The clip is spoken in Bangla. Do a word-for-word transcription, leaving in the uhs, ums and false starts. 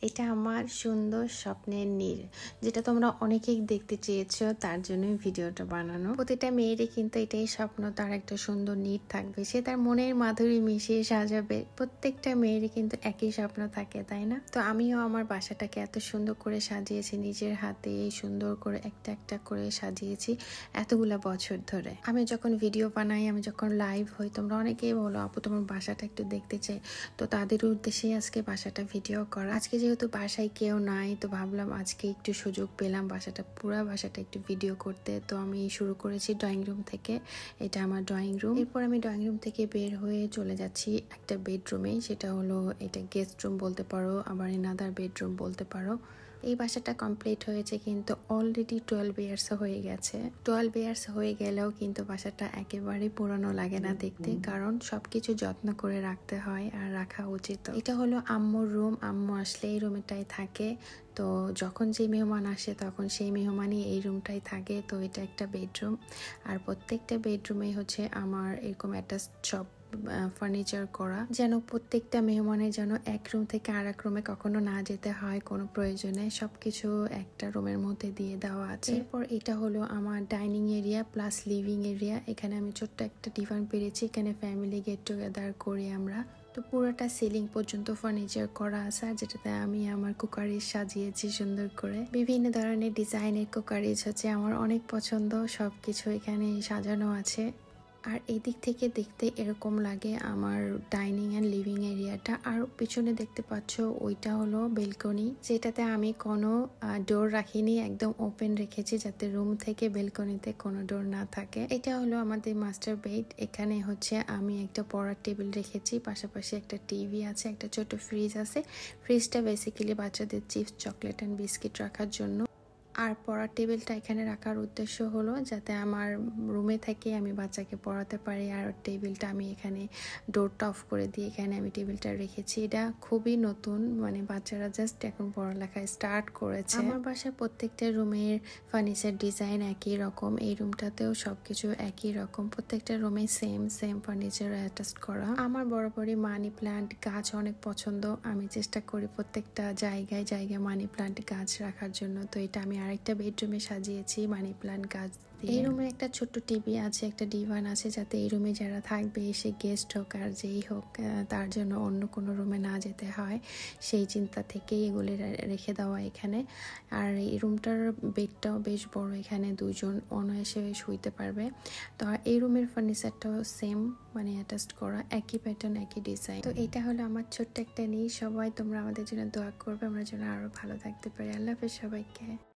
এটা আমার সুন্দর স্বপ্নের নীড়, যেটা তোমরা অনেকেই দেখতে চেয়েছো, তার জন্যই ভিডিওটা বানানো। প্রতিটা মেয়েরই কিন্তু এটাই স্বপ্ন, তার একটা সুন্দর নীড় থাকবে, সে তার মনের মাধুরী মিশিয়ে সাজাবে। প্রত্যেকটা মেয়েরই কিন্তু একই স্বপ্ন থাকে, তাই না? তো আমিও আমার বাসাটাকে এত সুন্দর করে সাজিয়েছি, নিজের হাতে সুন্দর করে একটা একটা করে সাজিয়েছি এতগুলা বছর ধরে। আমি যখন ভিডিও বানাই, আমি যখন লাইভ হই, তোমরা অনেকেই বলো আপু তোমার বাসাটা একটু দেখতে চাই, তো তাদের উদ্দেশ্যে আজকে বাসাটা ভিডিও করা। আজকে যেহেতু বাসায় কেউ নাই, তো ভাবলাম আজকে একটু সুযোগ পেলাম বাসাটা পুরো বাসাটা একটু ভিডিও করতে। তো আমি শুরু করেছি ড্রয়িং রুম থেকে। এটা আমার ড্রয়িং রুম। এরপর আমি ড্রয়িং রুম থেকে বের হয়ে চলে যাচ্ছি একটা বেডরুমে, সেটা হলো এটা গেস্ট রুম বলতে পারো, আবার এনাদার বেডরুম বলতে পারো। এই বাসাটা কমপ্লিট হয়েছে কিন্তু অলরেডি টুয়েলভ ইয়ার্স হয়ে গেছে। টুয়েলভ ইয়ার্স হয়ে গেলেও কিন্তু বাসাটা একেবারে পুরানো লাগে না দেখতে, কারণ সবকিছু যত্ন করে রাখতে হয় আর রাখা উচিত। এটা হলো আম্মুর রুম, আম্মু আসলে এই রুমটাই থাকে। তো যখন যে মেহমান আসে তখন সেই মেহমানই এই রুমটাই থাকে। তো এটা একটা বেডরুম, আর প্রত্যেকটা বেডরুমে হচ্ছে আমার এরকম অ্যাটাচ সব ফার্নিচার করা, যেন প্রত্যেকটা মেহমানের যেন এক রুম থেকে আর এক রুমে কখনো না যেতে হয় কোনো প্রয়োজনে, সবকিছু একটা রুমের মধ্যে দিয়ে দেওয়া আছে। এরপর এটা হলো আমার dining area plus living area. এখানে আমি ছোট্ট একটা ডিভান পেরেছি, এখানে ফ্যামিলি গেট টুগেদার করি আমরা। তো পুরোটা সিলিং পর্যন্ত ফার্নিচার করা আছে, যেটাতে আমি আমার কুকারিজ সাজিয়েছি সুন্দর করে। বিভিন্ন ধরনের ডিজাইনের কুকারিজ হচ্ছে আমার অনেক পছন্দ, সবকিছু এখানে সাজানো আছে। আর এই দিক থেকে দেখতে এরকম লাগে আমার ডাইনিং অ্যান্ড লিভিং এরিয়াটা। আর পিছনে দেখতে পাচ্ছ ওইটা হলো বেলকনি, যেটাতে আমি কোনো ডোর রাখিনি, একদম ওপেন রেখেছি যাতে রুম থেকে বেলকনিতে কোনো ডোর না থাকে। এটা হলো আমাদের মাস্টার বেড। এখানে হচ্ছে আমি একটা পড়ার টেবিল রেখেছি, পাশাপাশি একটা টিভি আছে, একটা ছোট ফ্রিজ আছে। ফ্রিজটা বেসিক্যালি বাচ্চাদের চিপস, চকলেট অ্যান্ড বিস্কিট রাখার জন্য। আর পড়ার টেবিলটা এখানে রাখার উদ্দেশ্য হলো যাতে আমার রুমে থেকে আমি বাচ্চাকে পড়াতে পারি। আর টেবিলটা আমি এখানে ডোরটা অফ করে দিয়ে এখানে আমি টেবিলটা রেখেছি। এটা খুবই নতুন, মানে বাচ্চারা জাস্ট এখন পড়ালেখায় স্টার্ট করেছে। আমার বাসায় প্রত্যেকটা রুমের ফার্নিচার ডিজাইন একই রকম, এই রুমটাতেও সবকিছু একই রকম, প্রত্যেকটা রুমে সেম সেম ফার্নিচার অ্যাটাচ করা। আমার বরাবরই মানি প্লান্ট গাছ অনেক পছন্দ, আমি চেষ্টা করি প্রত্যেকটা জায়গায় জায়গায় মানি প্লান্ট গাছ রাখার জন্য। তো এটা আমি আরেকটা বেডরুমে সাজিয়েছি মানি প্লান্ট গাছ দিয়ে। এই রুমে একটা ছোট্ট টিভি আছে, একটা ডিভান আছে, যাতে এই রুমে যারা থাকবে, এসে গেস্ট হোক আর যেই হোক, তার জন্য অন্য কোনো রুমে না যেতে হয়, সেই চিন্তা থেকেই এগুলি রেখে দেওয়া এখানে। আর এই রুমটার বেডটাও বেশ বড়, এখানে দুজন অনায়াসে শুইতে পারবে। তো এই রুমের ফার্নিচারটাও সেম, মানে অ্যাটাচড করা, একই প্যাটার্ন একই ডিজাইন। তো এটা হলো আমার ছোট্ট একটা নিয়ে। সবাই তোমরা আমাদের জন্য দোয়া করবে, আমরা যেন আরো ভালো থাকতে পারি। আল্লাহ হাফেজ সবাইকে।